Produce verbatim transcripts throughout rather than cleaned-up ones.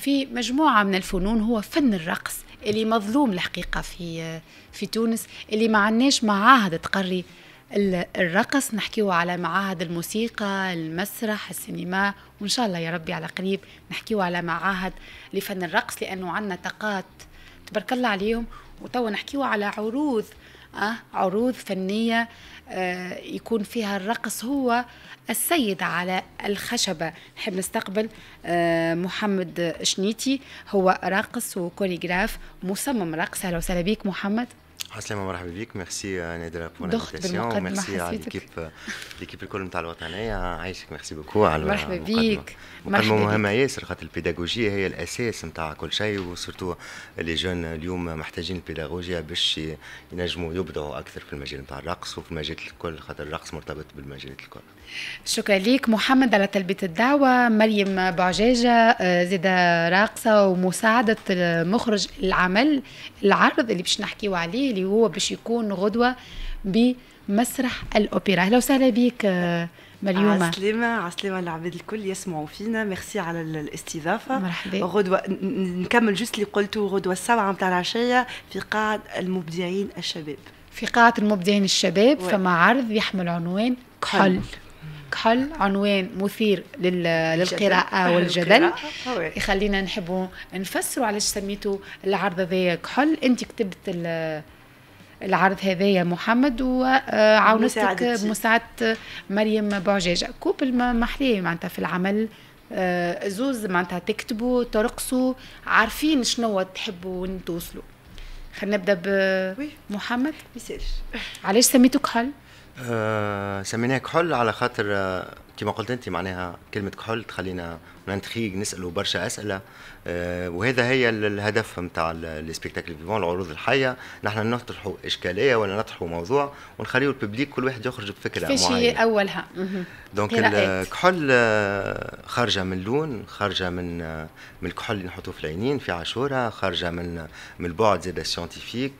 في مجموعة من الفنون هو فن الرقص اللي مظلوم الحقيقة في في تونس، اللي ما عندناش معاهد تقري الرقص. نحكيو على معاهد الموسيقى، المسرح، السينما، وإن شاء الله يا ربي على قريب نحكيو على معاهد لفن الرقص، لأنه عندنا طاقات تبارك الله عليهم. وتوا نحكيو على عروض أه عروض فنية أه يكون فيها الرقص هو السيد على الخشبة. نحب نستقبل أه محمد شنيتي، هو راقص وكوريغراف مصمم رقص. أهلا وسهلا بك محمد. عسلامة، مرحبا بك. ميرسي نادرة بور لانفيتاسيون، ميرسي على ليكيب ليكيب الكل نتاع الوطنية. عايشك، ميرسي بوكو على مرحبا بك. مقدمة مهمة ياسر، خاطر البيداغوجيا هي الأساس نتاع كل شيء، وسورتو لي جون اليوم محتاجين البيداغوجيا باش ينجموا يبدعوا أكثر في المجال نتاع الرقص وفي المجالات الكل، خاطر الرقص مرتبط بالمجالات الكل. شكرا لك محمد على تلبية الدعوة. مريم بعجاجة زيادة راقصة ومساعدة مخرج العمل العرض اللي باش نحكيو عليه، اللي هو باش يكون غدوة بمسرح الأوبرا. أهلا وسهلا بك مريومة. عسلامة عسلامة العباد الكل يسمعوا فينا، ميرسي على الاستضافة. مرحبا. غدوة نكمل جوست اللي قلته، غدوة السبعة متاع العشية في قاعة المبدعين الشباب. في قاعة المبدعين الشباب و... فما عرض يحمل عنوان كحل. كحل عنوان مثير لل... للقراءة والجدل. يخلينا نحبوا نفسروا علاش سميتوا العرض هذايا كحل. انت كتبت ال... العرض هذا يا محمد، وعاونتك بمساعدة مريم بعجاجة. كوبل محليه معناتها في العمل، زوز معناتها تكتبوا ترقصوا عارفين شنو تحبوا توصلوا. خلينا نبدا بمحمد. ميسالش علاش سميتو كحل؟ آه سميناه كحل على خاطر آه كما قلت انت، معناها كلمه كحل تخلينا ننتخيق نسالوا برشا اسئله، آه وهذا هي الهدف نتاع لي سبيكتاكل فيفون، العروض الحيه. نحن نطرحوا اشكاليه ولا نطرحوا موضوع ونخليو الببليك كل واحد يخرج بفكره معينه. في شيء اولها دونك الكحل خارجه من لون، خارجه من من الكحل اللي نحطوه في العينين في عاشوره، خارجه من من البعد زاد السيانتيفيك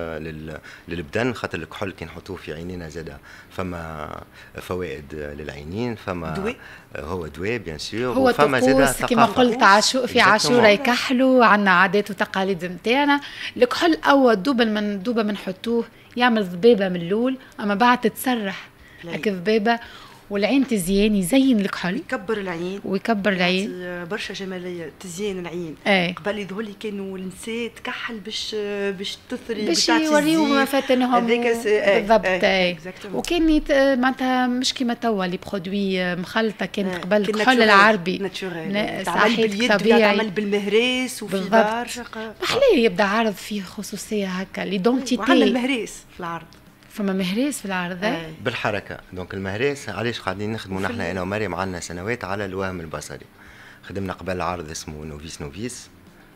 للبدن، خاطر الكحل كي نحطوه في عينينا زاد فما فوائد للعينين، فما دواء، هو دواء بيان سور، هو وفما زاد كما قلت عاشو في عاشوره يكحلوا، عندنا عادات وتقاليد نتاعنا. الكحل اول دوبا من دوبا بنحطوه يعمل ذبابه من اللول، اما بعد تتسرح هكا ذبابه والعين تزيان، يزين الكحل، يكبر العين ويكبر العين برشا جماليه، تزيان العين. أي. قبل يظهر لي كانوا النساء تكحل باش باش تثري باش يوريو مفاتنهم بالضبط. اي وكان معناتها مش كيما توا لي برودوي مخلطه، كان قبل الكحل العربي تعمل باليد، تعمل بالمهراس وفي برشا محلاه. يبدا عرض فيه خصوصيه هكا ليدونتيتي، وعندنا المهراس في العرض. فما مهراس في العرض أي. بالحركه. دونك المهراس علاش قاعدين نخدموا نحن انا ومريم عندنا سنوات على الوهم البصري. خدمنا قبل العرض اسمه نوفيس نوفيس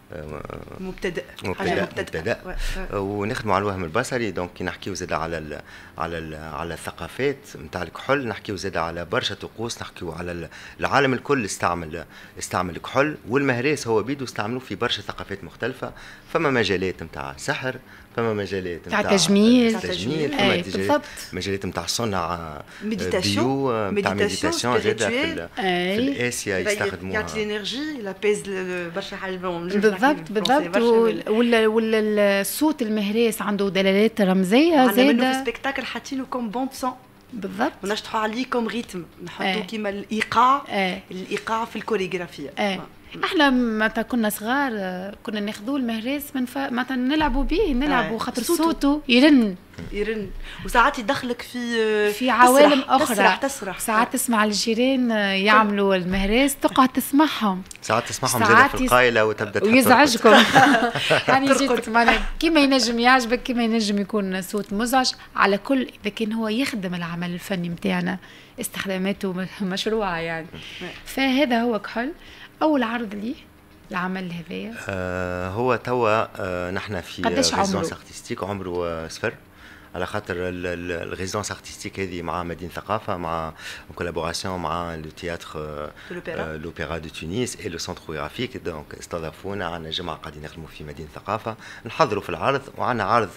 مبتدأ مبتدأ, مبتدأ. ونخدموا على الوهم البصري. دونك كي نحكيو زاد على ال على ال على الثقافات نتاع الكحول، نحكيو زاد على برشا طقوس، نحكيو على العالم الكل استعمل استعمل الكحول، والمهراس هو بيدو استعملوه في برشا ثقافات مختلفة. فما مجالات نتاع سحر، فما مجالات نتاع تجميل، تجميل، فما مجالات مجالات نتاع صنع ميديتاسيون، نتاع ميديتاسيون زاد في في اسيا يستخدموها، يعطي الانرجي، لا بيز برشا حاجات. بالضبط بالضبط. ولا ولا الصوت المهراس عنده دلالات رمزيه زاده. عندنا في سبيكتاكل حاطينه كوم بوند سون. بالضبط. ونشطحوا عليه كوم ريتم، نحطوا كيما الايقاع، الايقاع في الكوريغرافيا. احنا متى كنا صغار كنا ناخذوا المهراس من ف... متى نلعبوا به نلعبوا خاطر صوته يرن يرن، وساعات يدخلك في في عوالم تسرح اخرى. تسرح تسرح. ساعات تسمع الجيران يعملوا المهراس تقعد تسمعهم، ساعات تسمعهم زاد في القايله وتبدا ويزعجكم. يعني جيت معنا كيما ينجم يعجبك، كيما ينجم يكون صوت مزعج. على كل اذا كان هو يخدم العمل الفني نتاعنا استخداماته مشروعه يعني. فهذا هو كحل. أول عرض لي العمل هذايا آه هو توا آه نحن في ريزيدونس ارتستيك عمره صفر، على خاطر الريزيدونس ارتستيك هذه مع مدينة ثقافة، مع كولابوراسيون مع لو تياتر لوبيرا دو تونس اي لو سونتر كوريغرافيك. دونك استضافونا، عندنا جمعة قاعدين نخدموا في مدينة ثقافة نحضروا في العرض، وعندنا عرض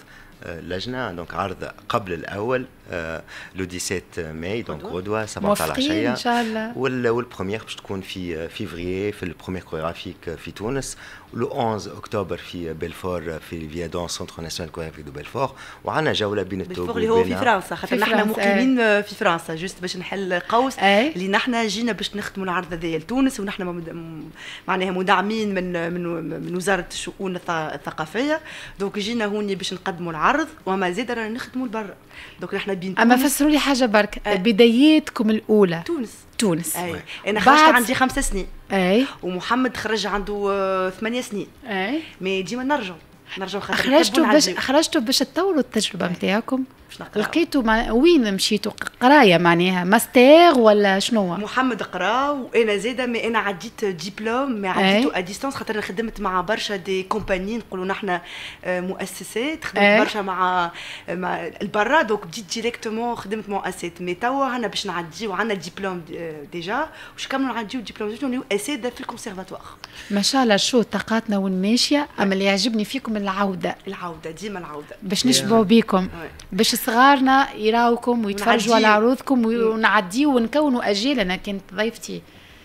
اللجنه دونك عرض قبل الاول لو سبعة ماي دونك غدوه سبعة عشر العشيه ان شاء الله. والبروميير باش تكون في فيفري في البروميير كوريغرافيك في تونس، لو أحد اكتوبر في بلفور في فيادون سنتر ناسيونال كوريغرافيك دو بلفور، وعندنا جوله بين التوغو بلفور اللي هو في فرنسا خاطر نحن مقيمين آه. في فرنسا جوست باش نحل قوس آه. اللي نحن جينا باش نخدموا العرض هذايا لتونس، ونحن مد... معناها مدعمين من من من وزاره الشؤون الثقافيه، دونك جينا هوني باش نقدموا العرض وما زاد رانا نخدموا لبرا. دونك نحن بين اما فسروا لي حاجه برك آه. بداياتكم الاولى تونس تونس أي. انا خرجت عندي خمس سنين اي، ومحمد خرج عنده ثمانية سنين اي، مي ديما نرجعوا نرجعوا خاطر خرجتوا باش خرجتوا باش تطوروا التجربه نتاعكم. لقيتوا ما... وين مشيتوا قرايه معناها ماستر ولا شنو؟ محمد قرا وانا زاده، مي انا عديت دبلوم مي عديته ا ديستانس خاطر خدمت مع برشا دي كومباني نقولوا نحن مؤسسات، خدمت أي. برشا مع مع البرا، دوك بديت ديريكتومون خدمت مؤسسات. مي توا انا باش نعديو عندنا دبلوم ديجا واش كملوا نعديو دبلوم نوليو اساتذه في الكونسيرفاتوار. ما شاء الله شو طاقاتنا والماشيه. اما اللي يعجبني فيكم العوده العوده ديما العوده باش نشبعوا بيكم، باش صغارنا يراوكم ويتفرجوا على عروضكم ونعديو ونكونوا اجيال. انا كانت ضيفتي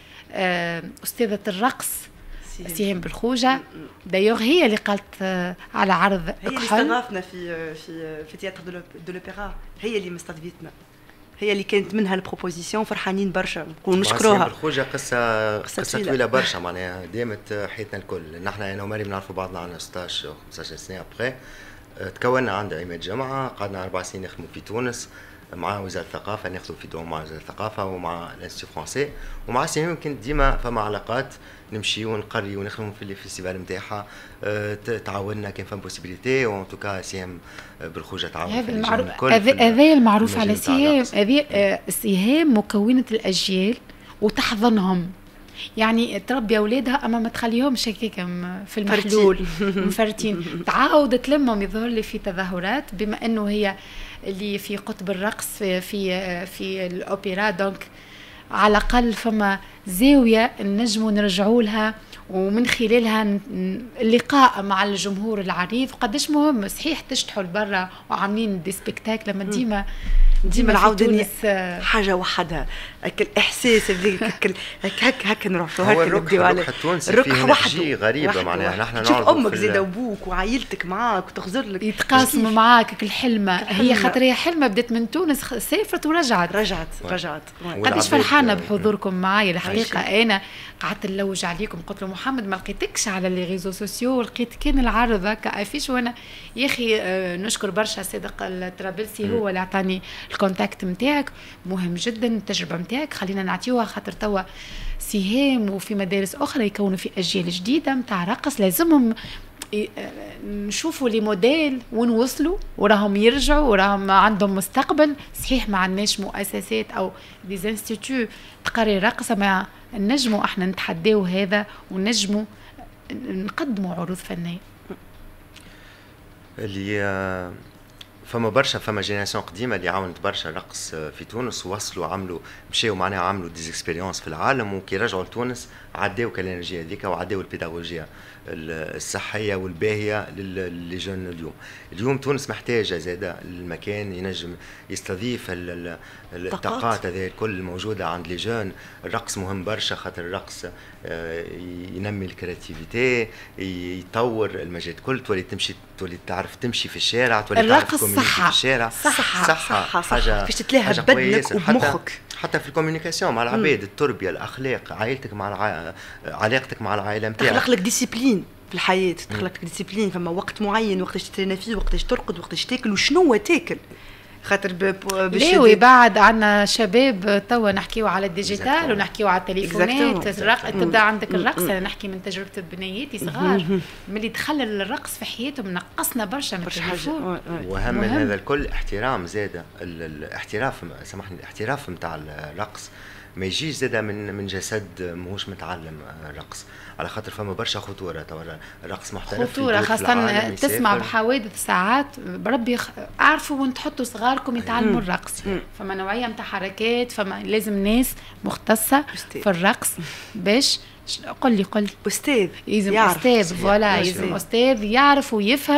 استاذه الرقص سهام بالخوجه دايوغ، هي اللي قالت على عرض هي اللي استضافنا في في في تياتر دو لوبيرا، هي اللي مستضيفتنا، هي اللي كانت منها البروبوزيسيون، فرحانين برشا ونشكروها. بالخوجه قصه قصه طويله برشا معناها دامت حياتنا الكل. نحن انا ومريم نعرفوا بعضنا عندنا ستاشر خمسطاش سنه ابري. تكوننا عند عماد جامعه، قعدنا اربع سنين نخدموا في تونس مع وزاره الثقافه، ناخذوا في دوم مع وزاره الثقافه ومع الانستيتو فرونسي، ومع سنين كنت ديما فما علاقات نمشي ونقري ونخدموا في الفيستيفال نتاعها. تعاوننا كان فما بوسيبيليتي وان توكا سهام بالخوجه تعاون هذا المعروف، هذا المعروف على سهام. هذه سهام مكونه الاجيال وتحضنهم، يعني تربي اولادها اما ما تخليهمش هكاك في المحلول مفرتين. تعاود تلمهم. يظهر لي في تظاهرات بما انه هي اللي في قطب الرقص في في, في الاوبرا، دونك على الاقل فما زاويه نجموا نرجعوا لها ومن خلالها اللقاء مع الجمهور العريض. قداش مهم صحيح تشتحوا لبرا وعاملين دي سبيكتاكل، لما ديما ديما العودة حاجة وحدها، هاك الإحساس اللي هاك هاك هاك نروحوا هاك نبداو على الركح وحده غريبة معناها. نحن نعرفوا أمك زاده وأبوك وعائلتك معاك وتخزر لك يتقاسموا معاك الحلمة. هي خاطر هي حلمة بدات من تونس سافرت ورجعت رجعت رجعت قداش فرحانة بحضوركم معايا الحقيقة. أنا قعدت نلوج عليكم قلت له محمد ما لقيتكش على لي ريزو سوسيو، لقيت كان العرض هكا افيش. وانا يا اخي نشكر برشا صدق الطرابلسي هو اللي عطاني الكونتاكت نتاعك. مهم جدا التجربه نتاعك، خلينا نعطيوها خاطر توا سهام وفي مدارس اخرى يكونوا في اجيال جديده نتاع رقص، لازمهم نشوفوا لي موديل ونوصلوا وراهم يرجعوا وراهم عندهم مستقبل. صحيح ما عندناش مؤسسات او دي انستيتيو تقري رقص، ما نجموا احنا نتحداو هذا ونجموا نقدموا عروض فنيه. اللي فما برشا فما جينيراسيون قديمه اللي عاونت برشا رقص في تونس ووصلوا عملوا مشاو معناها عملوا ديز اكسبيريونس في العالم، وكي رجعوا لتونس عداو كالانرجيا هذيك وعداو البيداغوجيا الصحيه والباهيه للي جون اليوم. اليوم تونس محتاجه زاده المكان ينجم يستضيف الطاقات هذه الكل الموجوده عند لي جون. الرقص مهم برشا خاطر الرقص ينمي الكرياتيفيتي، يطور المجال الكل، تولي تمشي تولي تعرف تمشي في الشارع، تولي تعرف تكومينيكي في الشارع. صحة صحة صحة حاجه باش تتلاها بدنك ومخك، حتى في الكوميونيكاسيون مع العباد، التربيه، الاخلاق، عائلتك مع الع... علاقتك مع العائله نتاعك، تخلق لك ديسيبلين في الحياه، تخلق لك ديسيبلين. فما وقت معين وقتاش تترينا فيه، وقتاش ترقد، وقتاش تاكل، وشنو تاكل. خاطر ليه بعد عندنا شباب توا نحكيو على الديجيتال ونحكيو على التليفونات. الرق... تبدا عندك الرقص. انا نحكي من تجربه بنياتي صغار ملي دخل الرقص في حياتهم نقصنا برشا من التليفون. وهم من هذا الكل احترام زاده، الاحتراف سامحني الاحتراف نتاع الرقص ما يجيش زاده من من جسد ماهوش متعلم الرقص، على خاطر فما برشا خطوره. توا الرقص محترف خطوره خاصه تسمع بحوادث ساعات. بربي خ... اعرفوا وين تحطوا صغاركم يتعلموا الرقص. فما نوعيه نتاع حركات، فما لازم ناس مختصه في الرقص باش قل لي قل لي استاذ يلزم استاذ فوالا يلزم استاذ يعرف ويفهم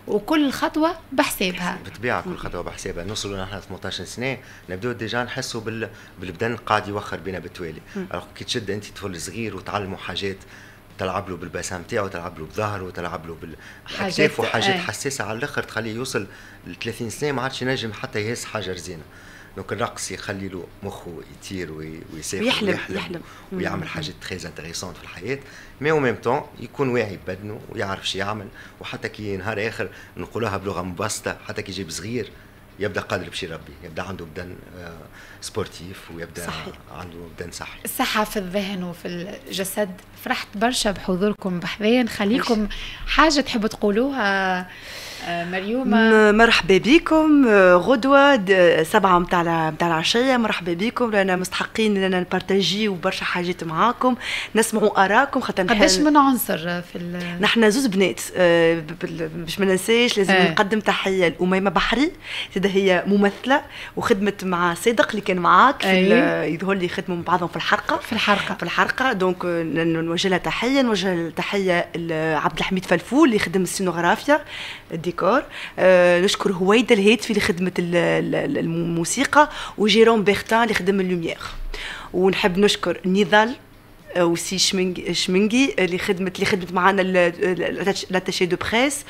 وكل خطوه بحسابها. بالطبيعه كل خطوه بحسابها. نوصلوا نحن ثمانية عشر سنه نبداو ديجا نحسوا بال... بالبدن قاعد يوخر بينا بالتوالي. كي تشد انت طفل صغير وتعلموا حاجات، تلعب له بالبسام تاعو، تلعب له بظهره، تلعب له بالاكتاف وحاجات حساسه على الاخر تخليه يوصل ل ثلاثين سنه ما عادش ينجم حتى يهز حاجه رزينه. دونك الرقص يخلي له مخه يطير ويسافر ويحلم, ويحلم, يحلم. ويعمل حاجات تري انتريسونت في الحياه، مي او ميم طون يكون واعي ببدنه ويعرف شو يعمل، وحتى كي نهار اخر نقولها بلغه مبسطه، حتى كي يجيب صغير يبدا قادر بشي ربي، يبدا عنده بدن سبورتيف ويبدا صحيح. عنده بدن صحي. الصحه في الذهن وفي الجسد. فرحت برشا بحضوركم بحذايا. نخليكم حاجه تحبوا تقولوها مريومة. مرحبا بكم غدوة سبعة متاع متاع العشية. مرحبا بكم، رانا مستحقين لنا نبارتاجيو برشا حاجات معاكم، نسمعوا آراءكم. خاطر قداش من عنصر في ال... نحن زوز بنات باش ما ننساش لازم آه. نقدم تحية لأميمة بحري، زاده هي ممثلة وخدمت مع صادق اللي كان معاك في يظهر لي خدموا مع بعضهم في الحرقة في الحرقة في الحرقة دونك نوجه لها تحية. نوجه تحية لعبد الحميد فلفول اللي خدم السينوغرافيا الديكور. آه نشكر هويدا الهاتفي اللي خدمت الموسيقى، وجيروم بيختان اللي خدم اللوميير. ونحب نشكر نضال وسي شمنجي شمنجي اللي خدمت اللي خدمت معنا لاتاشي دو بريس،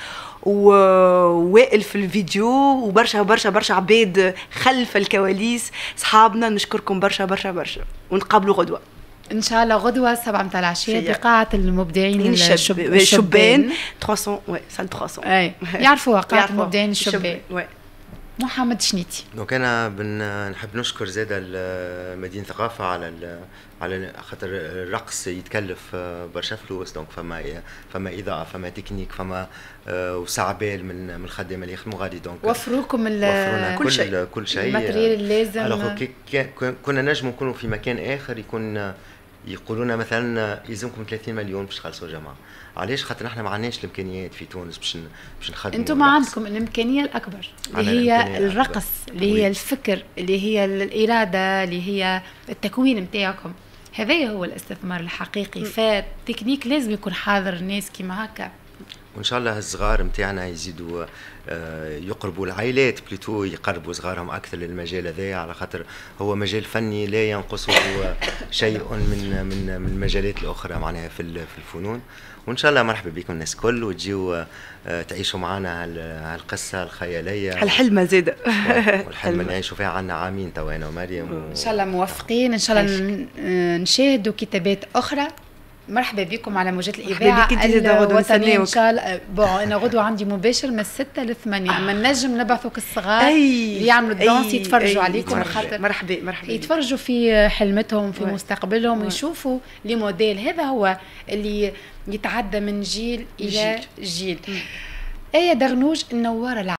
ووائل في الفيديو، وبرشا برشا برشا عباد خلف الكواليس صحابنا. نشكركم برشا برشا برشا، ونتقابلوا غدوه ان شاء الله غدوه سبعة متاع العشيه بقاعه المبدعين الشبان الشبان ثلاثمية وي سال ثلاثمية اي يعرفوها قاعه المبدعين الشبان. محمد شنيتي. دونك انا نحب نشكر زاده مدينه ثقافه على على خاطر الرقص يتكلف برشا فلوس. دونك فما فما اضاءه، فما تكنيك، فما وساعه بال من من الخدامه اللي يخدموا غادي. دونك وفروكم كل شيء كل شيء الماتريال اللازم. الوغ كنا نجموا نكونوا في مكان اخر يكون يقولوا لنا مثلا يلزمكم ثلاثين مليون باش تخلصوا الجامعه. علاش؟ خاطر نحن ما عندناش الامكانيات في تونس باش باش نخدموا. انتم ما عندكم الامكانيه الاكبر اللي هي الرقص، اللي هي الفكر، اللي هي الاراده، اللي هي التكوين نتاعكم. هذا هو الاستثمار الحقيقي. فالتكنيك لازم يكون حاضر الناس كيما هكا. وان شاء الله الصغار نتاعنا يزيدوا يقربوا العائلات بليتو، يقربوا صغارهم اكثر للمجال هذا، على خاطر هو مجال فني لا ينقصه شيء من من من المجالات الاخرى معناها في في الفنون. وان شاء الله مرحبا بكم الناس الكل، وتجيوا تعيشوا معنا هالقصه الخياليه هالحلمه زاده والحلمه نعيشوا فيها. عنا عامين تو انا ومريم و... ان شاء الله موفقين. ان شاء الله نشاهدوا كتابات اخرى. مرحبا بكم على موجات الإذاعة الوطنية إن شاء الله. بون أنا غدوة عندي مباشر من الستة للثمانية. أما آه. نجم نبعثوك الصغار اللي يعملوا الدانس يتفرجوا أي عليكم. مرحبا خاطر مرحبا مرحبا يتفرجوا في حلمتهم في وي. مستقبلهم وي. ويشوفوا لي موديل. هذا هو اللي يتعدى من جيل إلى جيل, جيل. آية درنوج النوارة.